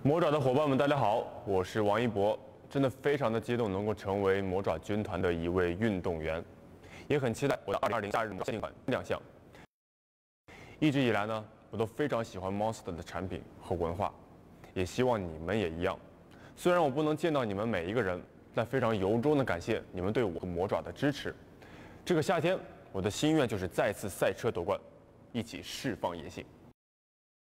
魔爪的伙伴们，大家好，我是王一博，真的非常的激动，能够成为魔爪军团的一位运动员，也很期待我的2020夏日限定款亮相。一直以来呢，我都非常喜欢 Monster 的产品和文化，也希望你们也一样。虽然我不能见到你们每一个人，但非常由衷的感谢你们对我和魔爪的支持。这个夏天，我的心愿就是再次赛车夺冠，一起释放野性。